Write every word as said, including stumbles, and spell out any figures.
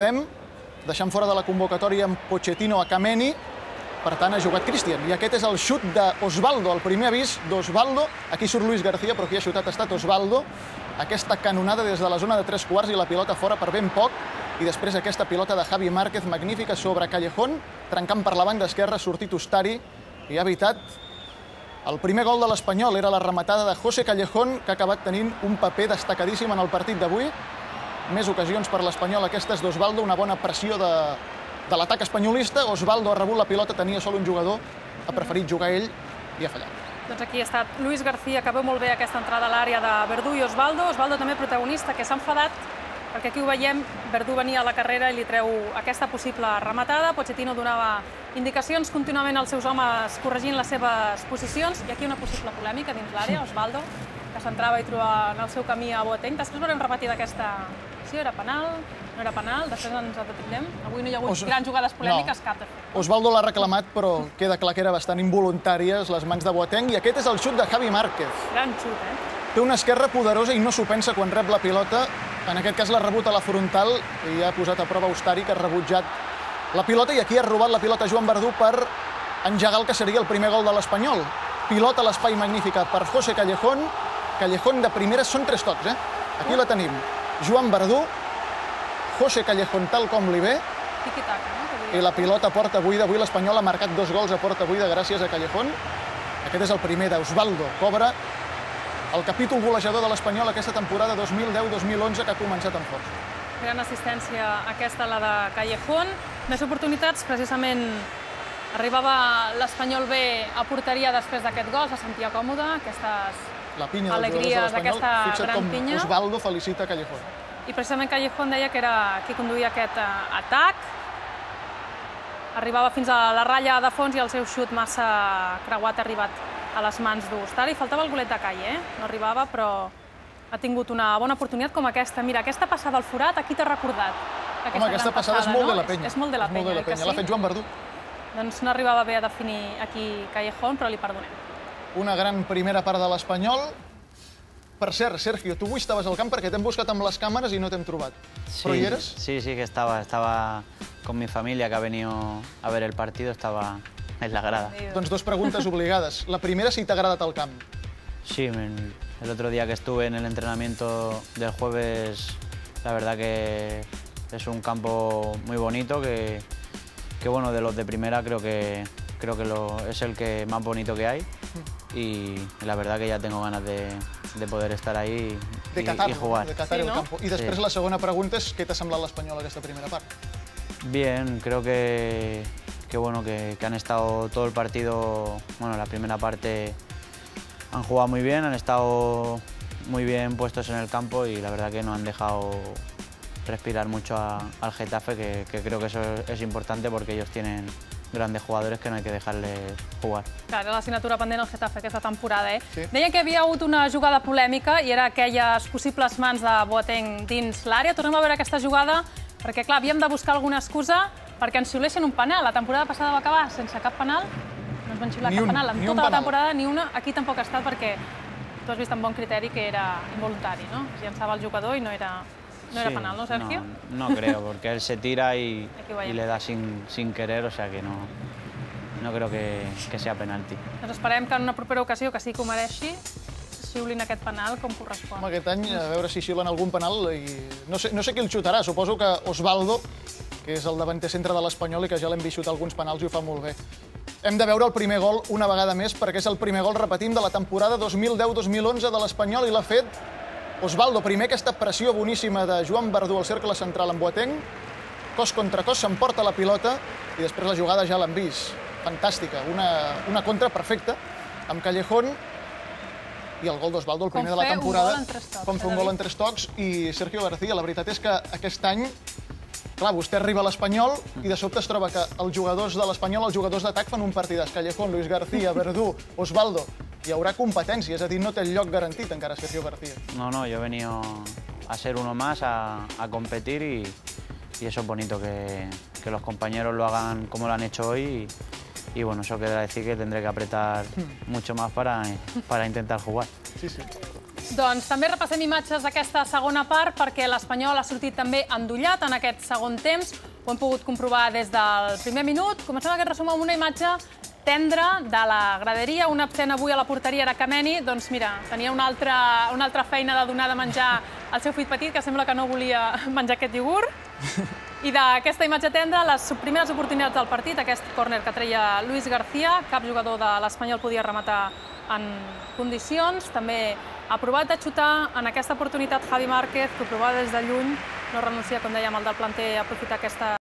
deixant fora de la convocatòria amb Pochettino a Kameni, per tant ha jugat Christian. I aquest és el xut d'Osvaldo, el primer avís d'Osvaldo. Aquí surt Luis García, però qui ha xutat ha estat Osvaldo. Aquesta canonada des de la zona de tres quarts i la pilota fora per ben poc. I després aquesta pilota de Javi Márquez, magnífica sobre Callejón, trencant per la banda esquerra, sortit Ustari i ha evitat el primer gol de l'Espanyol. Era la rematada de José Callejón, que ha acabat tenint un paper destacadíssim en el partit d'avui. Més ocasions per l'Espanyol, aquestes d'Osvaldo, una bona pressió de, de l'atac espanyolista. Osvaldo ha rebut la pilota, tenia sol un jugador, ha preferit jugar ell i ha fallat. Doncs aquí ha estat Luis García, que veu molt bé aquesta entrada a l'àrea de Verdú i Osvaldo. Osvaldo també protagonista, que s'ha enfadat, perquè aquí ho veiem, Verdú venia a la carrera i li treu aquesta possible rematada. Pochettino donava indicacions contínuament als seus homes corregint les seves posicions. I aquí una possible polèmica dins l'àrea, Osvaldo, que s'entrava i trobava en el seu camí a Boateng. Després veurem repetir d'aquesta acció, era penal, no era penal, després ens detindrem. Avui no hi ha hagut grans jugades polèmiques, cap de fet. Osvaldo l'ha reclamat, però queda clar que era bastant involuntàries les mans de Boateng. I aquest és el xut de Javi Márquez. Gran xut, eh? Té una esquerra poderosa i no s'ho pensa quan rep la pilota. En aquest cas l'ha rebut a la frontal i ha posat a prova Ustari, que ha rebutjat la pilota, i aquí ha robat la pilota Joan Verdú per engegar el que seria el primer gol de l'Espanyol. Pilota a l'espai magnífica per José Callejón. Callejón de primera, són tres tocs, eh? Aquí la tenim. Joan Verdú, José Callejón tal com li ve, i la pilota a porta buida. Avui l'Espanyol ha marcat dos gols a porta buida gràcies a Callejón. Aquest és el primer d'Osvaldo. Cobra el capítol golejador de l'Espanyol aquesta temporada dos mil deu dos mil onze, que ha començat amb força. Gran assistència aquesta, la de Callejón. Més oportunitats, precisament arribava l'Espanyol bé a porteria després d'aquest gol, se sentia còmode, aquestes alegries d'aquesta gran pinya. Fixa't com Osvaldo felicita Callejón. I precisament Callejón deia que era qui conduïa aquest atac. Arribava fins a la ratlla de fons i el seu xut massa creuat ha arribat a les mans d'Ustari. Faltava el golet de Calle, eh? No arribava, però ha tingut una bona oportunitat com aquesta. Mira, aquesta passada al forat, aquí t'ha recordat. Home, aquesta passada és molt de la penya. És molt de la penya, oi que sí? L'ha fet Joan Verdú. Doncs no arribava bé a definir aquí Callejón, però li perdonem. Una gran primera part de l'Espanyol. Per cert, Sergio, tu avui estaves al camp perquè t'hem buscat amb les càmeres i no t'hem trobat. Però hi eres? Sí, sí que estaba. Estaba con mi familia que ha venido a ver el partido, estaba en la grada. Doncs dos preguntes obligades. La primera, si t'ha agradat el camp. Sí, el otro día que estuve en el entrenamiento del jueves, la verdad que es un campo muy bonito, que, que bueno, de los de primera creo que, creo que lo, es el que más bonito que hay. Y la verdad que ya tengo ganas de, de poder estar ahí y, de catar, y jugar. De catar sí, el ¿no? campo. I després sí. La segona pregunta és què t'ha semblat l'Espanyol aquesta primera part? Bien, creo que, que, bueno, que, que han estado todo el partido, bueno, la primera parte han jugado muy bien, han estado muy bien puestos en el campo y la verdad que no han dejado respirar mucho a, al Getafe, que, que creo que eso es importante porque ellos tienen grandes jugadores que no hay que dejarles jugar. Clar, era l'assignatura pendent al Getafe aquesta temporada, eh? Sí. Deia que hi havia hagut una jugada polèmica i era aquelles possibles mans de Boateng dins l'àrea. Tornem a veure aquesta jugada perquè, clar, havíem de buscar alguna excusa perquè ens xiulessin un penal. La temporada passada va acabar sense cap penal, no ens van xiular cap penal. En tota la temporada ni una, aquí tampoc ha estat perquè tu has vist amb bon criteri que era involuntari, no? Es llançava el jugador i no era... No era sí, penal, ¿no, Sergio? No, no creo, porque él se tira y, y le da sin, sin querer, o sea que no, no creo que, que sea penalti. Doncs esperem que en una propera ocasió, que sí que ho mereixi, xiulin aquest penal com correspon. Home, aquest any, a veure si xiulen algun penal i no sé, no sé qui el xutarà. Suposo que Osvaldo, que és el davanter centre de l'Espanyol i que ja l'hem vist xutar alguns penals i ho fa molt bé. Hem de veure el primer gol una vegada més perquè és el primer gol, repetim, de la temporada dos mil deu dos mil onze de l'Espanyol i l'ha fet Osvaldo. Primer aquesta pressió boníssima de Joan Verdú al cercle central amb Boateng, cos contra cos, s'emporta la pilota i després la jugada ja l'han vist. Fantàstica, una, una contra perfecta amb Callejón i el gol d'Osvaldo, el primer de la temporada. Com fer un gol en tres tocs. I Sergio García, la veritat és que aquest any, clar, vostè arriba a l'Espanyol i de sobte es troba que els jugadors de l'Espanyol, els jugadors d'atac fan un partidàs. Callejón, Luis García, Verdú, Osvaldo. Hi haurà competència, és a dir, no té el lloc garantit encara Sergio García. No, no, yo he venido a ser uno más, a, a competir y, y eso es bonito, que, que los compañeros lo hagan como lo han hecho hoy y, y bueno, eso queda decir que tendré que apretar mucho más para, para intentar jugar. Sí, sí. Doncs també repassem imatges d'aquesta segona part perquè l'Espanyol ha sortit també endollat en aquest segon temps. Ho hem pogut comprovar des del primer minut. Comencem aquest resum amb una imatge tendra de la graderia. Un absent avui a la porteria era Kameni. Doncs mira, tenia una altra, una altra feina de donar de menjar al seu fill petit, que sembla que no volia menjar aquest iogurt. I d'aquesta imatge tendra, les primeres oportunitats del partit, aquest córner que treia Luis García, cap jugador de l'Espanyol podia rematar en condicions. També ha provat de xutar en aquesta oportunitat Javi Márquez, que ho provava des de lluny, no renuncia, com dèiem, el del planter a aprofitar aquesta